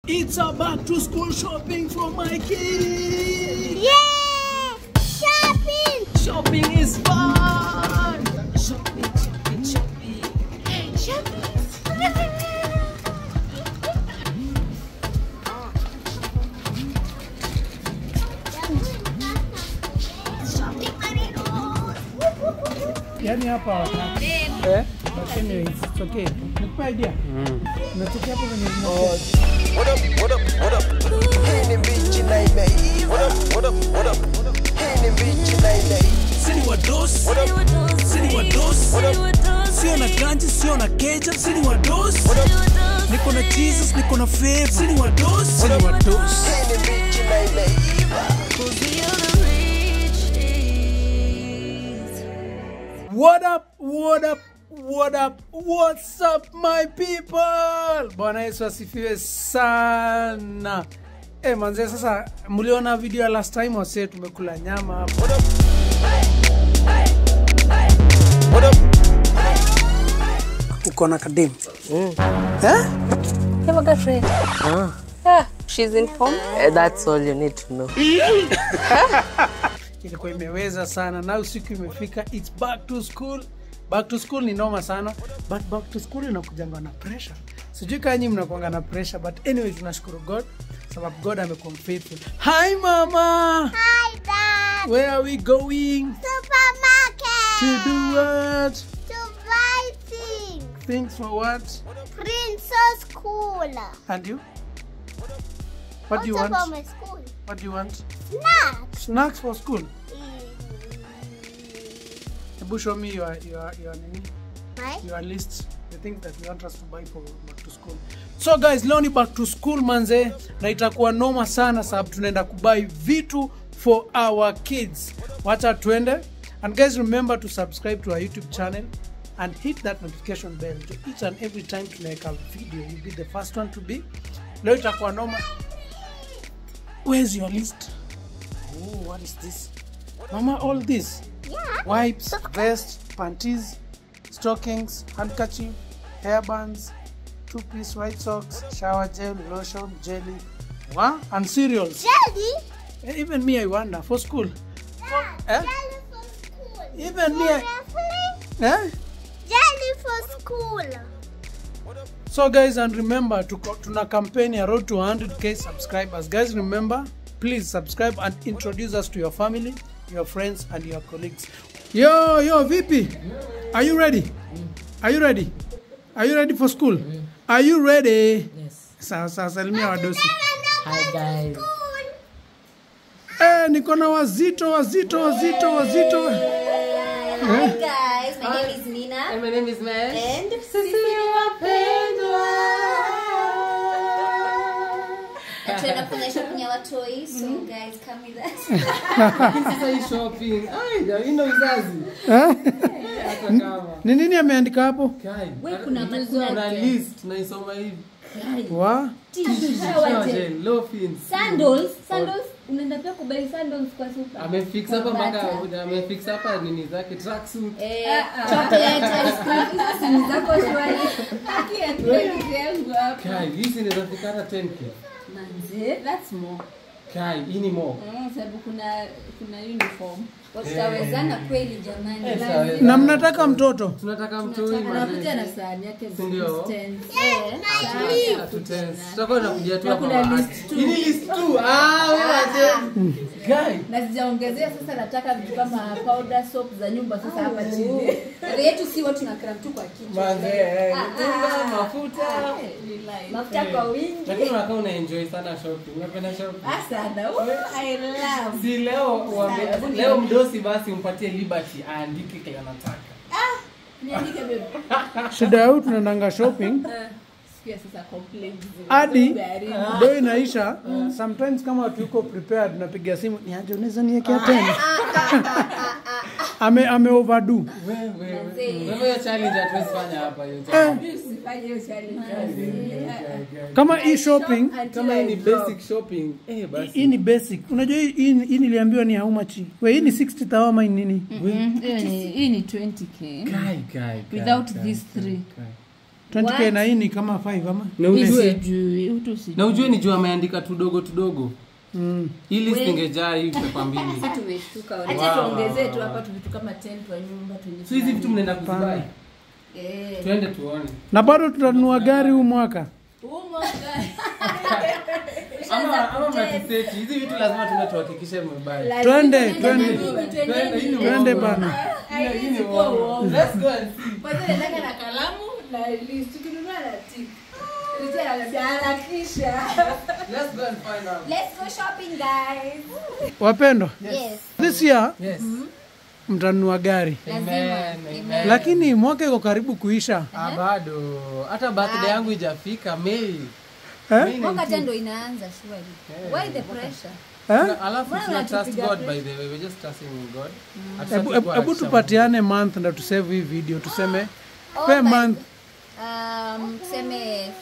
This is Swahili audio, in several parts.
It's a back to school shopping for my kids. Yeah! Shopping! Shopping is fun. Shopping, shopping, shopping. Shopping is fun! Shopping Yani hapa but anyway, it's okay. Nikupa idea? Natokea hapo kwenye What up? Hii ni bichi na imeiva. What up? Hii ni bichi na imeiva. Sini Wadosi. Sini Wadosi. Sio na ganji, sio na keja, sini Wadosi. Niko na Jesus, niko na favor. Sini Wadosi. Sini Wadosi. Hii ni bichi na imeiva. What's up my people? Bwana Yesu asifiwe sana. Manze sasa mliona video ya last time wase tumekula nyama hapa. What up? Uko na kadem. You have a girlfriend? She's informed? That's all you need to know. Ilikuwa imeweza sana na usiku imefika. It's back to school. Back to school ni noma sana, but back to school inakujanga na pressure. Sijui kama nyinyi mnakuanga na pressure, but anyway tunashukuru God sababu God amekuwa faithful. Hi mama. Hi dad. Where are we going? Supermarket. To do what? To buy things. Things for what? Princess Cool. And you? What do you What's want? about my school? What do you want? Snacks. Snacks for school. Show me your list, the things that you want us to buy for back to school. So guys, leo ni back to school manze, na itakuwa noma sana sababu tunaenda kubuy vitu for our kids. Wacha tuende. And guys, remember to subscribe to our YouTube channel and hit that notification bell to each and every time tunaweka video. You'll be the first one to be. Leo itakuwa noma. Where's your list? Oh, what is this? Mama, all this? Yeah. Wipes, vest, panties, stockings, handkerchief, hairbands, two-piece white socks, shower gel, lotion, jelly, and cereals. Jelly? Even me, I wonder, for school. Yeah, jelly for school. Even me. Seriously? Jelly for school. So guys, and remember to tuna campaign a road to 100k subscribers. Guys, remember, please subscribe and introduce us to your family, your friends and your colleagues. Yo VP, are you ready? Are you ready? Are you ready for school? Are you ready? Yes. Sasa salimia Wadosi. Hi guys. Niko na wazito. Hi guys, my name is Nina. And my name is Mel. And Wapendwa. tunaenda kufanya shopping ya watoi, so guys come with us. Sasa hii shopping. Ai, ina uzazi. Hata kama. Ni nini ameandika hapo? Kai. Wewe kuna na list tunaisoma hivi. Wa? Shower gel, Low fins. sandals, unaenda pia kubai sandals kwa super. Amefix hapa mpaka amefix hapa nini zake tracksuit. Chocolate ice cream, simu zako shwari. Haki ya twende yangu hapa. Kai, hizi ni zafika 10k. Manze, that's more. Kai, hii ni more. Sababu kuna uniform. Watawezana kweli jamani. Na mnataka mtoto? Tunataka mtoi Anakuja na sahani yake ndio. Assistance. Tutakuwa tunakuja tu Kuna hapa. list Hii list tu. Waje. Guy. Na sijaongezea sasa, nataka vitu kama powder soap za nyumba sasa hapa chini. Yetu si watu tunakram tu kwa kichwa. Manze, mtumba, Mafuta kwa wingi. lakini unakaa una enjoy sana shopping. Unapenda shopping? Sana. I love. Si leo mdosi basi umpatie liberty aandike kile anataka. Niandike bebe. Shida yao tunaendanga shopping. Sikia sasa complaints. Hadi do inaisha. Sometimes kama watu yuko prepared tunapiga simu, niaje unaweza niwekea tena. Ame overdo. Wewe hiyo challenge hatuwezi fanya hapa hiyo challenge. Usifanye hiyo challenge. Kama hii shopping, Kama hii ni basic shopping, basi. hii ni basic. Unajua hii niliambiwa ni how much? Wewe hii ni 60,000 ama nini? Hii ni 20k. Kai. Without these three. 20k na hii ni kama 5 ama? Na ujue ni juu ameandika tudogo. Ili singejaa hii pepa mbili. Sisi tumeshtuka. Acha tuongezee tu hapa vitu kama tent wa nyumba tunyeshe. So hizi vitu mnaenda kuzibai. Twende tuone. Na bado tutanunua gari huu mwaka. Ama mnatiseti. Hizi vitu lazima tunahakikisha mmebai. Twende bana. Let's go and see. Kwanza nataka na kalamu na list tukinunua na tick. Harakisha. Let's go and find out. Let's go shopping, guys. Wapendwa? Yes. This year Yes. mtanunua gari. Amen. Lakini mwaka iko karibu kuisha. Bado. Hata birthday yangu haijafika Mei. Mwaka tendo inaanza surely. Why the pressure? Alafu tuna trust God by the way. We're just trusting in God. Hebu tupatiane month na tusave hii video tuseme per month. Tuseme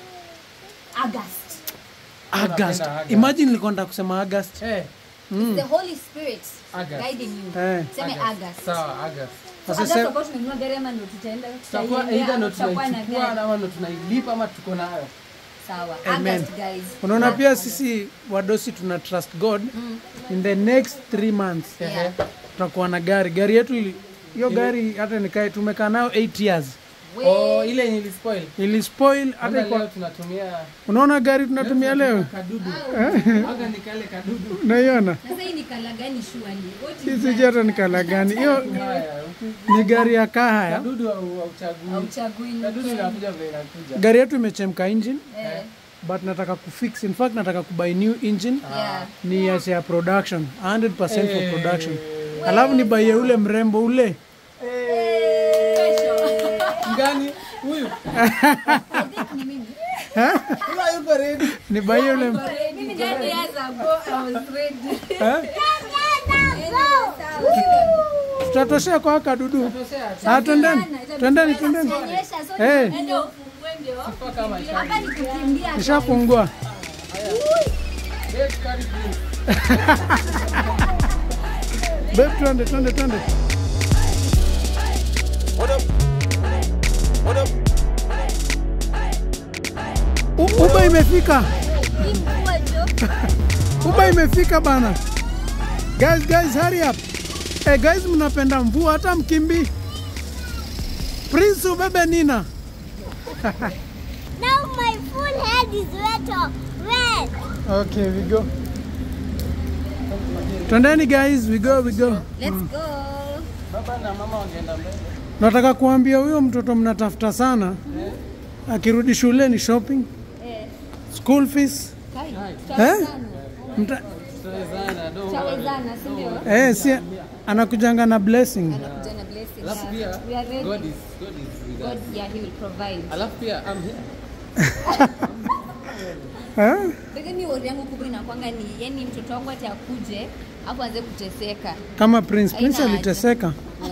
August. Imagine nilikuwa nataka kusema August. It's the Holy Spirit guiding you. Tuseme August. Sawa, August. Sasa sababu tunanunua gari ama ndio tutaenda Tutakuwa either ndo tunaichukua ama ndo tunailipa ama tuko nayo. Sawa. Amen. August, guys. Unaona pia sisi Wadosi tuna trust God. In the next 3 months tutakuwa na gari. Gari yetu hiyo gari hata nikae tumekaa nayo 8 years. Ile yenye ili spoil hata kwa tunatumia. Unaona gari tunatumia leo? Kadudu. Aga ni kale kadudu. Unaiona? Sasa hii ni kala gani surely? Hizi jata ni kala gani? Hiyo ni gari ya kahaya. Kadudu au uchagui. Kadudu inakuja vile inakuja. Gari yetu imechemka engine. But nataka kufix, in fact nataka kubuy new engine. Ni ya production, 100% for production. Alafu ni buy ule mrembo ule. Gani? Huyu. Ni mimi. Huyu yuko ready. Ni buy ule. Mimi just years ago I was ready. Tutatoshea kwa kadudu. Twendeni. Ndio ndio. Hapa ni kukimbia. Nishafungua. Babe, twende. What up? Uba imefika. Uba imefika bana. Guys, hurry up. Hey guys, mnapenda mvua hata mkimbi. Prince ubebe Nina. Now my full head is wet. Okay, we go. Twendeni guys, we go. Let's go. Baba na mama wangeenda mbele. Nataka kuambia huyo mtoto mnatafuta sana. Akirudi shule ni shopping. School fees. Tutawezana, si ndio? Si anakujanga na blessing. Anakuja na blessing. Alafu pia God is with us. Yeah, he will provide. Alafu pia I'm here. Mimi worry yangu kubwa inakwanga ni yani mtoto wangu atakuje hapo aanze kuteseka. Kama Prince aliteseka.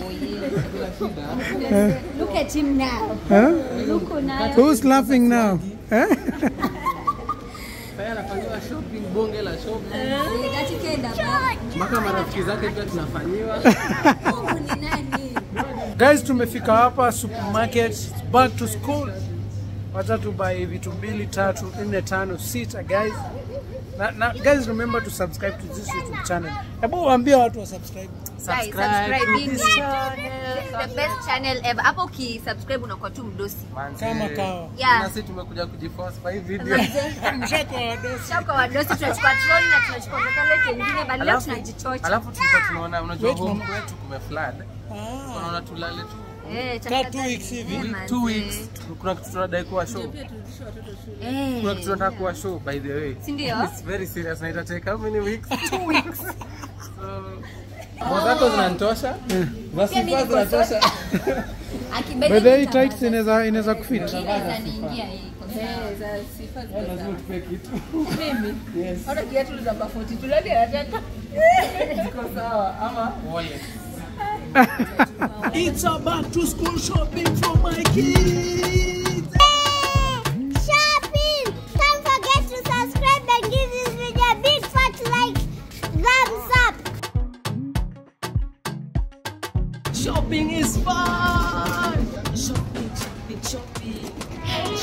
Look at him now. Look now. Who's laughing now? Sasa anafanyiwa shopping, bonge la shopping. Mpaka marafiki zake pia tunafanyiwa. Ni nani? Guys, tumefika hapa supermarket, back to school. Wacha tubuy vitu 2, 3, 4, 5, 6 guys. Na guys, remember to subscribe to this YouTube channel. Hebu waambie watu wa subscribe. Subscribe to this channel. The best channel ever. Hapo ukisubscribe unakuwa tu mdosi. Kama kawa. Yeah. Na sisi tumekuja kujiforce kwa hii video. Shaka wadosi tunachukua troli na tunachukua kale kingine bali leo tunajichocha. Alafu tulikuwa tunaona unajua home kwetu kumeflood. Unaona tulale tu. 2 weeks hivi. 2 weeks. Kuna kitu tunadai kuwa show. Kuna kitu tunataka kuwa show by the way. Si ndio? It's very serious na ita take how many weeks? 2 weeks. Wazako zinanitosha? Basi basi zinatosha. By the way, tights inaweza kufit. Anaingia hii. Za sifa Lazima tupe kitu. mimi. Yes. Hata kiatu za namba 40 tulali anataka. Iko sawa ama wallet. It's a back to school shopping for my kids. Shopping! Don't forget to subscribe and give this video a big fat like, thumbs up. Shopping is fun. Shopping.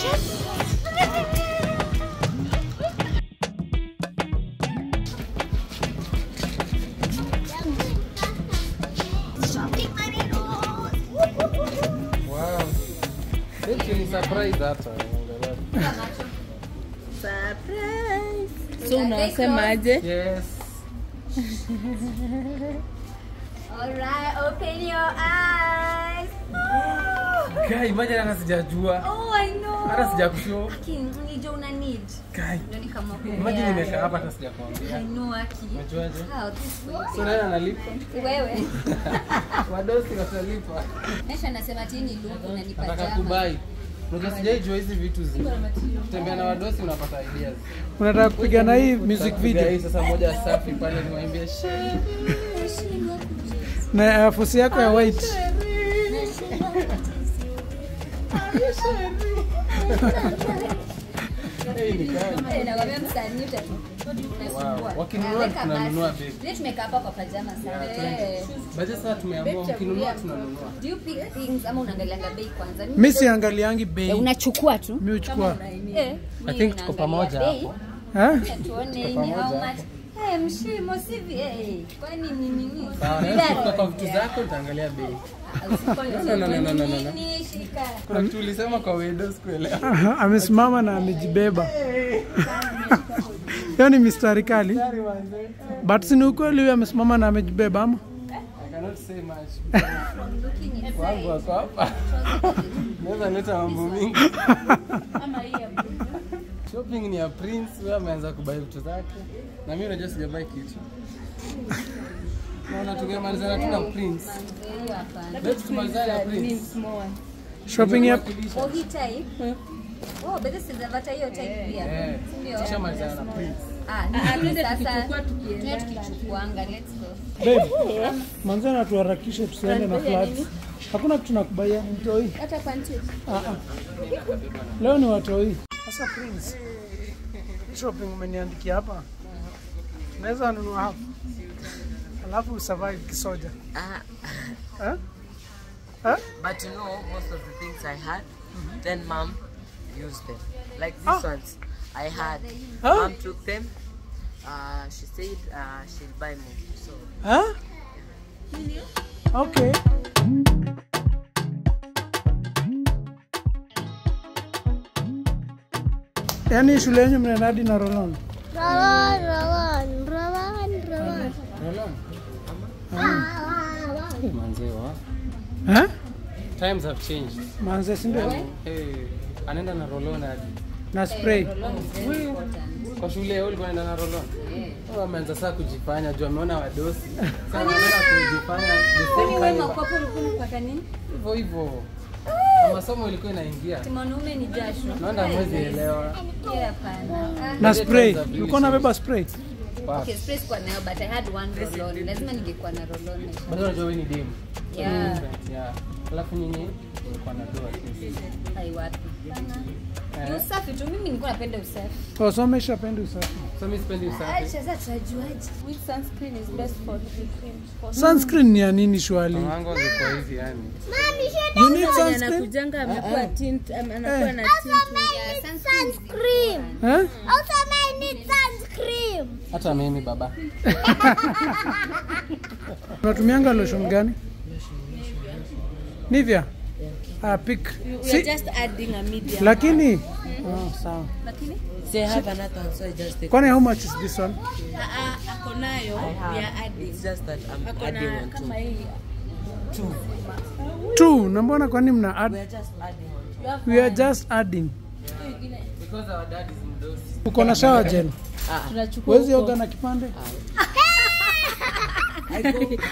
Surprise hata. Surprise. So unasemaje? Yes. Alright, open your eyes. Guy, imagine hata sijajua. Oh, I know. Hata sijakushow. Unajua una need. Guy. Ndio kama Imagine nimekaa hapa hata sijakwambia. I know Aki. Unajuaje? How this way. So nani analipa? Wewe. Wadosi watalipa. Mesha anasema tini luku unanipa Nataka jama. kubai. Unajua sijaijua hizi vitu zi. Tembea na Wadosi unapata ideas. Unataka kupiga na hii music video Hii sasa moja safi pale nimwambie share. na fusi yako ya white. Hey, ni kali. Nakwambia msanii utatu. Wow. Wakinunua tunanunua babe. Leo tumekaa hapa kwa pajama sana. Baje sasa tumeamua ukinunua tunanunua. Do you pick things ama unaangalia bei kwanza? Mimi siangaliangi bei. Unachukua tu. Mimi uchukua. I think tuko pamoja hapo. Tuone ni how much. Mshimo sivi kwani ni nini? Sawa, kwa vitu zako utaangalia bei. No. Kuna kitu ulisema kwa Wadosi kuelewa. Amesimama na amejibeba. Hiyo ni mistari kali. But si ni ukweli huyo amesimama na amejibeba ama? I cannot say much. Wangu wako hapa. Naweza leta mambo mingi. Shopping ni ya Prince, wewe ameanza kubai vitu zake. Na mimi unajua sijabai kitu. Naona tungemalizana tu na Prince. Let's tumalizane na Prince. Shopping ya Oh, hii type. Oh, but this is avatar hiyo type pia. Ndio. Tushamalizana na Prince. Twende tukichukuanga, let's go. babe. Manzo na tuharakishe tusiende na flats. Hakuna kitu nakubaia mtoi. Hata panty. Leo ni watoi. Sasa Prince. Shopping umeniandikia hapa. Naweza nunua hapa. Alafu survive kisoja. But you know, most of the things I had, then mom used them. Like these ones, I had. Mom took them. She said she'll buy more. So. Okay. Yaani shule yenu mnanadi na Rolon? Hey, manzewa. Times have changed. Manze si ndio? Hey, anaenda na Rolon hadi. Na spray. Kwa shule yao ulikuwa unaenda na Rolon? Oh, ameanza sasa kujifanya, juu ameona Wadosi. Sasa anaenda kujifanya the same Wewe kind. makopo ulikuwa unapaka nini? Hivyo hivyo. Na masomo ilikuwa inaingia. Mwanaume ni jasho. Naona mwezi elewa. Hapana. Na spray. Ulikuwa unabeba spray? Okay, spray kwa nayo, but I had one roll-on. Lazima ningekuwa na roll-on. Bado unajua wewe ni dem. Yeah. Yeah. Alafu nyinyi mlikuwa na doa. Hai wapi? Ni usafi tu, mimi nilikuwa napenda usafi. Oh, so umeshapenda usafi. So mimi sipendi usafi. Sasa tunajuaje? Which sunscreen is best for the Sunscreen ni ya nini shwali? Wangu ziko hivi yani. You need sunscreen? Anakujanga amekuwa tint, anakuwa na Sunscreen. Also, I need sunscreen. Hata mimi baba. Unatumianga lotion gani? Nivea? Pick. We're just adding a medium. Lakini sawa. Lakini They have another one, so I just take. Kwani how much is this one? Ako nayo, we are adding. It's just that I'm adding one too. kama hii. Two. Na mbona kwani mna add? We are just adding one. We are just adding. Because our dad is Mdosi. Uko na shower gel? Tunachukua Wezi yoga na kipande? I go with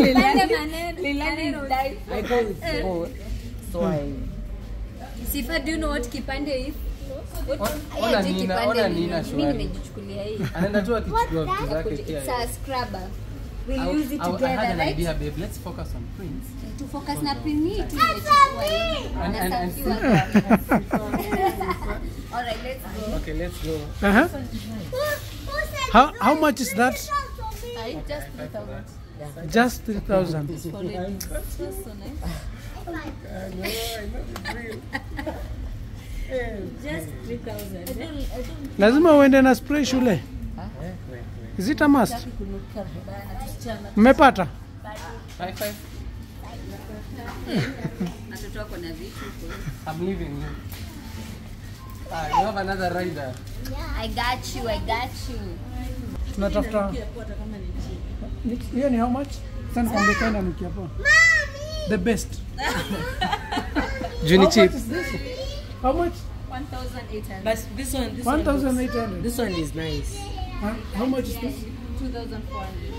both. So Sifa, do you know what kipande is? Ona Nina Mimi nimejichukulia hii. Anaenda tu akichukua vitu zake pia. It's a scrubber. We'll use it together, I had an right? idea, babe. Let's focus on Prince. To focus na Prince tu nimechukua hii. And All right, let's go. okay, let's go. How much is that? I just 3,000. Just 3,000. That's so nice. Just 3,000. Lazima uende na spray shule. Is it a must? Mmepata? High five. Watoto wako na vitu. I'm leaving you. You have another rider. I got you. Tunatafuta. Hiyo ni how much? Sana kwambia kana mkiapo. The best. Juni cheap. How much? 1,800. But this one 1,800. this one is nice. How much is this? 2,400.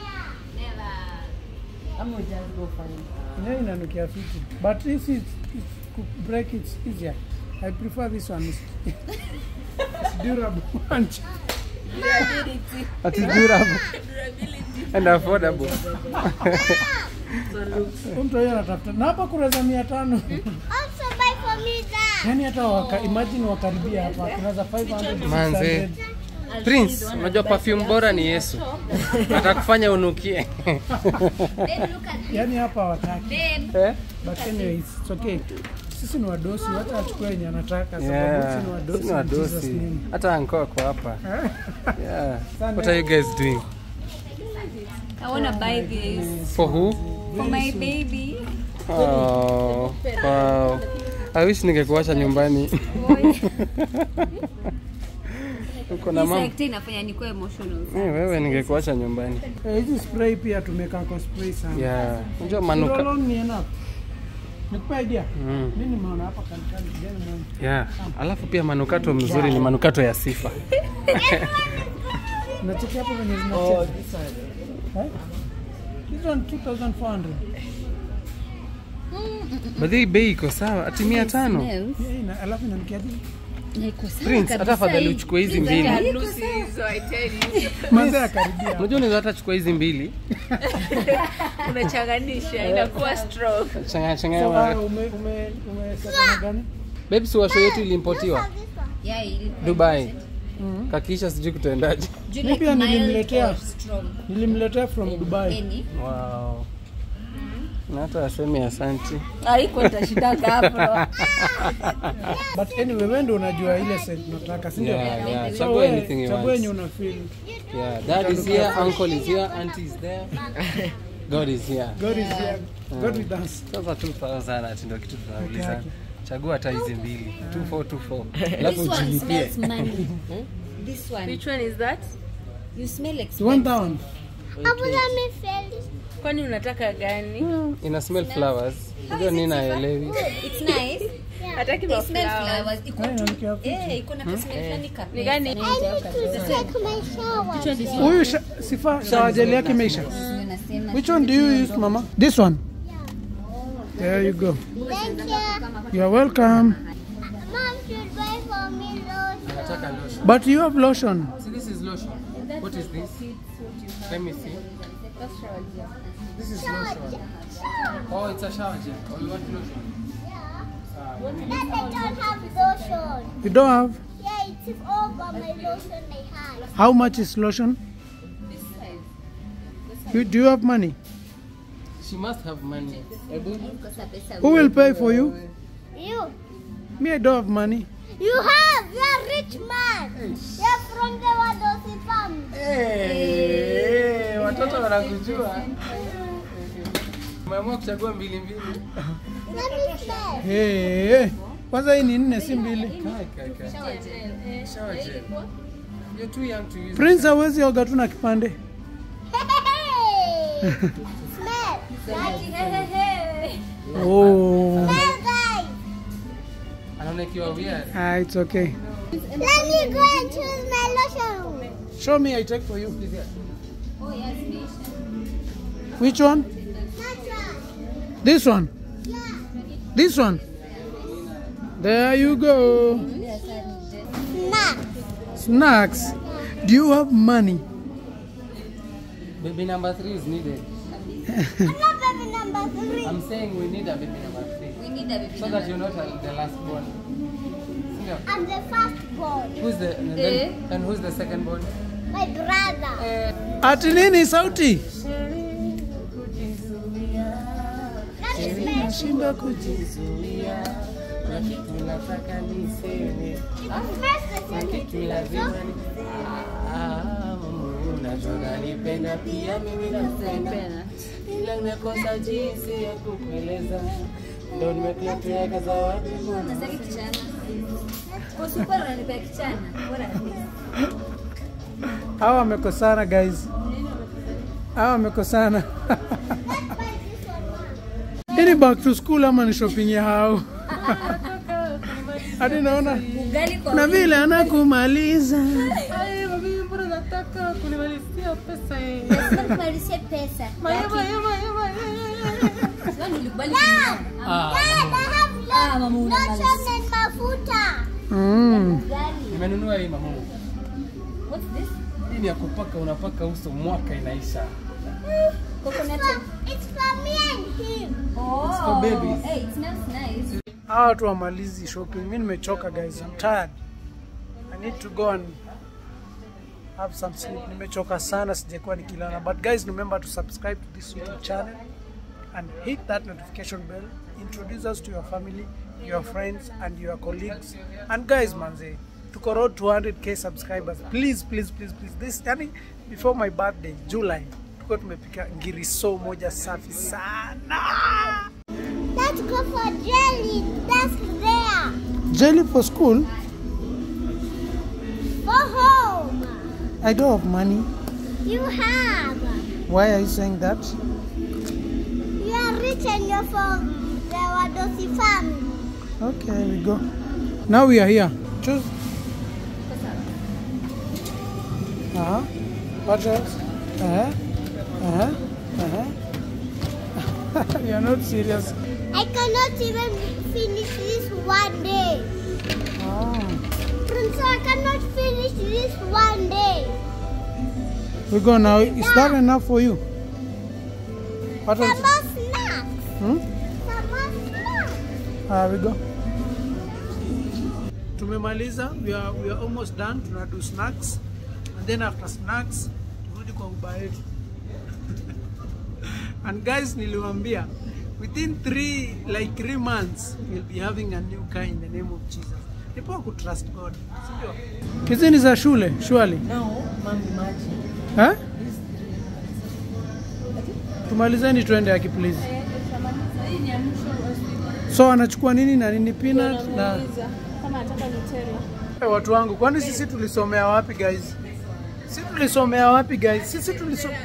I'm gonna just go find. Yeah, inanukia fiti. But if it's break, it's easier. I prefer this one. It's durable. That is durable. And affordable. So look. Mtu yeye anatafuta. Na hapa kureza 500. Also buy for me that. Yaani hata imagine wakaribia hapa kureza 500. Manze. Prince, unajua perfume bora ni Yesu. Atakufanya unukie. Yaani hapa wataki. But anyway, it's okay. Sisi ni wadosi, hata achukue yenye anataka sababu sisi ni wadosi. Sisi ni wadosi. Hata anko kwa hapa. Yeah. What are you guys doing? I want to buy this For who? for my baby. Oh. Wow. I wish ningekuacha nyumbani. Uko na mama. This inafanya nikuwe emotional. Wewe ningekuacha nyumbani. Hizi spray pia tumeka kwa spray sana. Yeah. Unajua manuka. Roll ni enough. Nikupa idea. Mimi nimeona hapa kanikani kijana mmoja. Yeah. Alafu pia manukato mzuri ni manukato ya sifa. Unacheki hapo kwenye zinacheka. Oh, this one. This one 2,400. Badhi bei iko sawa, ati 500. Yeah, alafu inanikiaje? Prince, hata afadhali uchukue hizi mbili. Manze akaribia. Unajua unaweza hata chukua hizi mbili. Unachanganisha inakuwa strong. Changanya. Umesema gani? Babe, si washo yetu ilimpotiwa Yeah, Dubai. Kakisha sijui kutaendaje. Mimi pia nilimletea from Dubai. Wow. Na hata aseme asante. Haiko nitashitaka hapo. But anyway, wewe ndio unajua ile set unataka, si ndio? Yeah. So Chagua anything you chagua yenye want. una feel. Yeah, dad is here, uncle is here, auntie is there. God is here. God is here. God with us. Sasa 2,000 ati ndio kitu tunauliza. Chagua hata hizi mbili. 2424. Alafu This one ujilipie. smells money. This one. Which one is that? You smell expensive. 1,000. Abula me fell. Kwani unataka gani? Ina smell flowers. Ndio nini naelewi. It's nice. Hataki It smells maflower. flowers. Iko iko na smell flani kapesa. Ni gani? I need to take my shower. Huyu sifa shower gel yake imeisha. Which one do you use, mama? This one. There you go. Thank you. You are welcome. Mom should buy for me lotion. Nataka lotion. But you have lotion. See, this is lotion. What is this? Let me see. This is lotion. Oh, it's a shower gel. Oh, you want lotion? That I don't have lotion. You don't have? Yeah, it's over my lotion I had. How much is lotion? Do you have money? She must have money. Who will pay for you? You. Me, I don't have money. You have. You're a rich man. You're from the Wadosi Family. Hey, watoto wanakujua. Umeamua kuchagua mbili mbili. Let me smell. Hey, kwanza hii ni 4 si 2. Shower gel. You're too young to use. Prince hawezi oga tu na kipande. Hey. Smell. Oh. Smell, guys. Anaona ikiwa weird. It's okay. Let me go and choose my lotion. Show me, I take for you. Oh yes, Which one? Not one. This one? Yeah. This one? There you go. Nah. Snacks. Do you have money? Baby number 3 is needed. I'm not baby number 3. I'm saying we need a baby number 3. we need a baby. So that you're not the last born. I'm the first born. Who's the and who's the second born? My brother. Ati nini sauti? Let me smell. Shinda kujizuia. Na kitu nataka niseme. It's first the second. Kitu lazima ni unanipenda pia mimi nakupenda. Ila nimekosa jinsi ya kukueleza. Ndio nimekuletea zawadi. Nasaki kichana. Kwa super unanipea kichana. What are these? Hawa wamekosana guys. Hawa wamekosana. Ini back to school ama ni shopping ya hao? Hadi naona na vile anakumaliza. Ay, mami, mbona nataka kunimalizia pesa hii? Kumalizia pesa. Maya. Sasa nilikubali. Mama unamaliza. Mafuta. Nimenunua hii mama. What's this? Hii ni ya kupaka, unapaka uso mwaka inaisha. Coconut. It's for me and him. Oh. It's for babies. Hey, it smells nice. Hawa watu wamalizi shopping. Mimi nimechoka guys. I'm tired. I need to go and have some sleep. Nimechoka sana, sijakuwa nikilala. But guys, remember to subscribe to this YouTube channel and hit that notification bell. Introduce us to your family, your friends and your colleagues. And guys, manze, tuko road to 100k subscribers. Please. This yani before my birthday, July, tuko tumepika ngiriso moja safi sana. Let's go for jelly. That's there. Jelly for school? For home. I don't have money. You have. Why are you saying that? You are rich and you're from the Wadosi family. Okay, we go. Now we are here. Choose. What else? You are not serious. I cannot even finish this one day. Prince, I cannot finish this one day. We go now. Is that enough for you? What Some else? more snacks. Hmm? Some more snacks. We go. Tumemaliza. We are almost done. Tunadu snacks. And then after snacks, turudi kwa Uber yetu. And guys, niliwaambia within 3 months we'll be having a new car in the name of Jesus. Nipo ku trust God. Sio? Hizi ni za shule, surely. No, mom, imagine. Eh? Tumalizeni twende yaki please. So anachukua nini na nini peanut na kama nataka Nutella. Watu wangu, kwani sisi tulisomea wapi guys? Sisi tulisomea wapi guys? Sisi tulisomea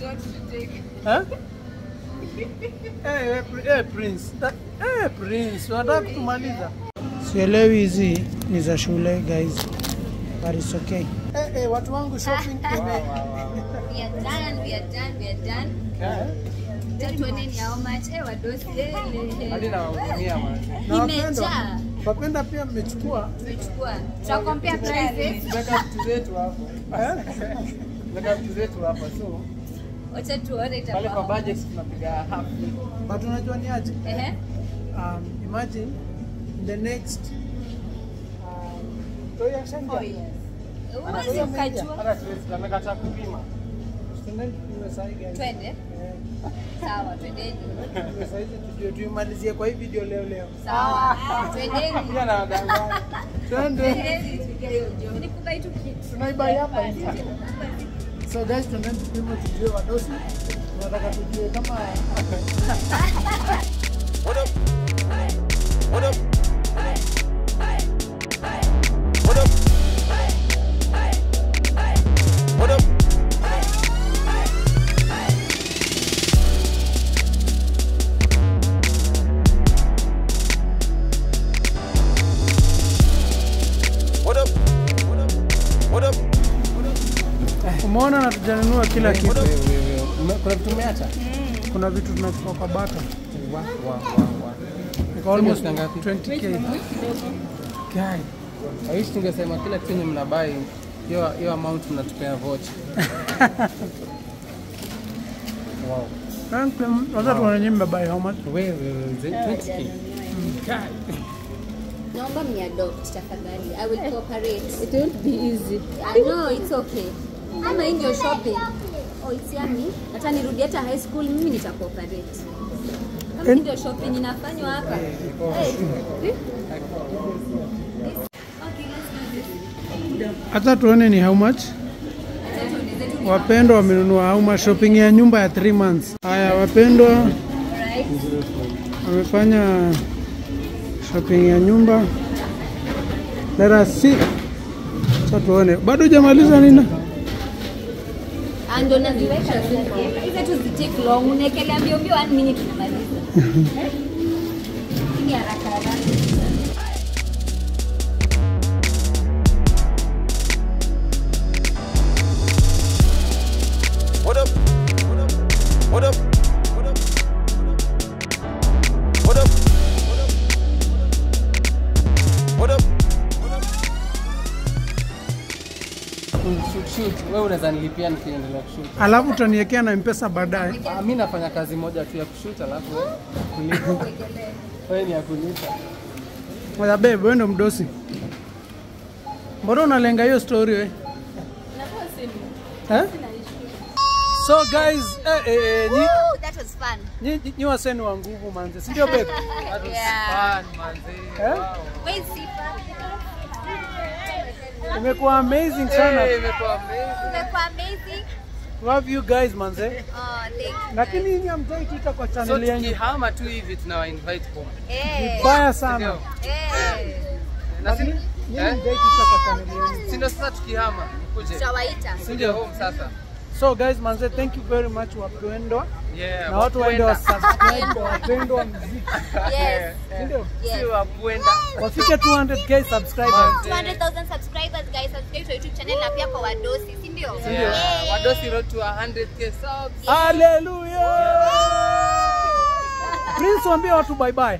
Prince. Prince, unataka kutumaliza? Sielewi hizi ni za shule guys. But it's okay. Watu wangu shopping We are done. Tell me how much. Wadosi. Hadi na wahudumia mwana. Imejaa. Wapenda pia mmechukua. Tuta compare prices. Weka vitu zetu hapo. Weka vitu zetu hapa so. Wacha tuone Pale kwa itakuwa. budget tunapiga half. But unajua ni aje? Imagine the next Toya shanga. Oh yes. Uwezi ukajua. hata siwezi tumekataa kupima. Tunaenda kupima sahi guys. Twende. Sawa, twendeni. Sasa hizi tujue tuimalizie kwa hii video leo. Sawa, twendeni. Pia na wadanganya. Twende. Nikubai tu kitu. Tunaibai hapa hivi. So guys, tunaenda kupima tujue Wadosi. Tunataka tujue kama What up? What up? What up? What up? What up? What up? umeona na tujanunua kila kitu. Kuna vitu umeacha? Kuna vitu tunachukua kwa bata. Wa. Kwa almost ngapi? 20k. Guy. I wish tungesema kila kitu mnabai hiyo amount mnatupea voucher. Wow. Thank you. Sasa tunanyimba by how much? Wewe 20k. Guy. Naomba mniadopt tafadhali. I will cooperate. It won't be easy. No, it's okay. Kama hii ndio shopping. Oh, it's yummy. Hata nirudi hata high school mimi nitacooperate. Kama hii ndio shopping inafanywa hapa. Hey. Hata tuone ni how much? Wapendwa wamenunua how much shopping ya nyumba ya 3 months. Haya wapendwa wamefanya shopping ya nyumba Let us see. Sasa tuone. Bado hujamaliza nini? Ando naziweka sasa. Hizo tu zitake long. Unaekelea mbio 1 minute tunamaliza. Ni haraka haraka. What up? What up? What up? What up? What up? What up? Shoot. Wewe unaweza nilipia nikiendelea kushoot. Alafu utaniwekea na M-Pesa baadaye. Mimi nafanya kazi moja tu ya kushoot alafu kulipa. Wewe ni ya kulipa. Moja babe, wewe ndo mdosi. Mbona unalenga hiyo story wewe? Eh? So guys, That was fun. Nyi waseni wa nguvu manze. Si ndio babe? That was fun, manze. Eh? Wow. Wait, Sifa. Imekuwa amazing sana. Imekuwa amazing. Umekuwa amazing. Love you guys manze. Oh, thank you. Lakini nyinyi hamjai tuita kwa So channel yangu. tukihama tu hivi tunawa invite home. Baya sana. Na si Nyinyi hamjai tuita kwa channel yangu. ndio sasa tukihama kuje. Tutawaita. Sindio home sasa. So guys manze, thank you very much Wapendwa. Yeah. Na watu waende wa subscribe kwa Wapendwa muziki. Yes. Ndio. Si Wapendwa. Wafike 200k subscribers. 200,000 subscribers guys, subscribe to YouTube channel na pia kwa Wadosi, si ndio? Yeah. Wadosi road to 100k subs. Hallelujah. Prince waambie watu bye bye.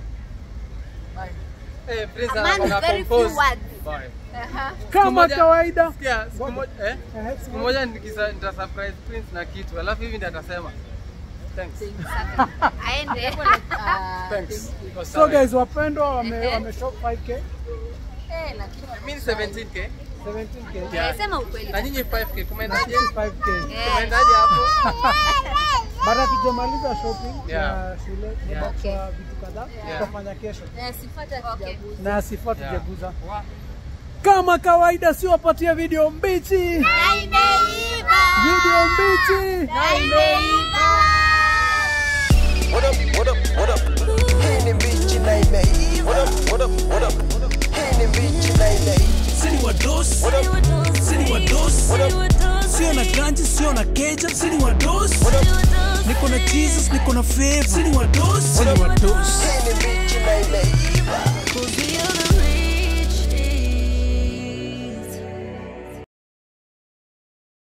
Eh, Prince A man with anakuwa very few compose. words. Bye. Kama kawaida. Sikia, siku moja nita surprise Prince na kitu. Alafu hivi ndio atasema. Thanks. Aende. Thanks. So guys, Wapendwa wameshop 5k. Mimi 17k. 17k. Yeah. Sema ukweli. Na nyinyi 5k. Kumendaje? 5k. Kumendaje hapo? Baada tujamaliza shopping Yeah. ya shule, Yeah. tunabakisha vitu kadhaa Yeah. tutafanya kesho. Okay. Na sifa Yeah. tujaguza. Wow. Kama kawaida si wapatia video mbichi. Na imeiva. Video mbichi. Na imeiva. What up? What up? What up? Hii ni mbichi na imeiva. What up? What up? What up? Hii ni mbichi na imeiva. Sini Wadosi, Sini Wadosi, sio na ganji, sio na ketchup, Sini Wadosi, niko na Jesus, niko na favor, Sini Wadosi, Sini Wadosi. Hii ni mbichi na imeiva.